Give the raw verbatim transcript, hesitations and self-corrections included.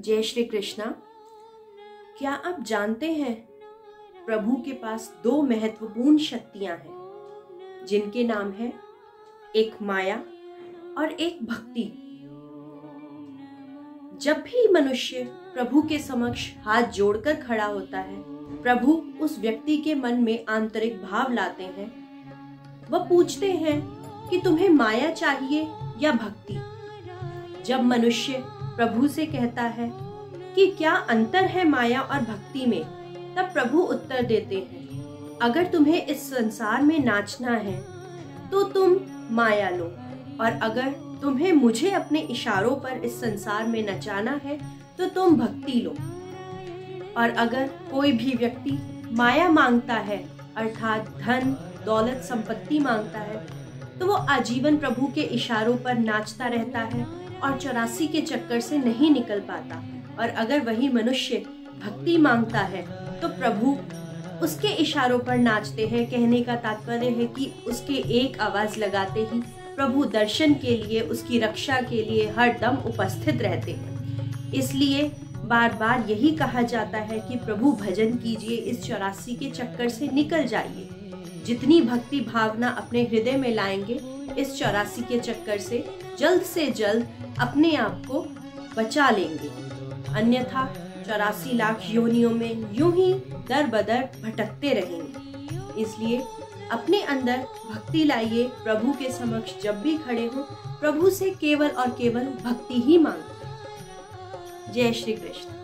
जय श्री कृष्णा। क्या आप जानते हैं प्रभु के पास दो महत्वपूर्ण शक्तियां हैं जिनके नाम है एक माया और एक भक्ति। जब भी मनुष्य प्रभु के समक्ष हाथ जोड़कर खड़ा होता है, प्रभु उस व्यक्ति के मन में आंतरिक भाव लाते हैं। वह पूछते हैं कि तुम्हें माया चाहिए या भक्ति। जब मनुष्य प्रभु से कहता है कि क्या अंतर है माया और भक्ति में, तब प्रभु उत्तर देते हैं, अगर तुम्हें इस संसार में नाचना है तो तुम माया लो, और अगर तुम्हें मुझे अपने इशारों पर इस संसार में नचाना है तो तुम भक्ति लो। और अगर कोई भी व्यक्ति माया मांगता है, अर्थात धन दौलत संपत्ति मांगता है, तो वो आजीवन प्रभु के इशारों पर नाचता रहता है और चौरासी के चक्कर से नहीं निकल पाता। और अगर वही मनुष्य भक्ति मांगता है तो प्रभु उसके इशारों पर नाचते हैं। कहने का तात्पर्य है कि उसके एक आवाज लगाते ही प्रभु दर्शन के लिए, उसकी रक्षा के लिए हर दम उपस्थित रहते हैं। इसलिए बार बार यही कहा जाता है कि प्रभु भजन कीजिए, इस चौरासी के चक्कर से निकल जाइए। जितनी भक्ति भावना अपने हृदय में लाएंगे, इस चौरासी के चक्कर से जल्द से जल्द अपने आप को बचा लेंगे। अन्यथा चौरासी लाख योनियों में यूं ही दर बदर भटकते रहेंगे। इसलिए अपने अंदर भक्ति लाइए। प्रभु के समक्ष जब भी खड़े हो, प्रभु से केवल और केवल भक्ति ही मांगो। जय श्री कृष्ण।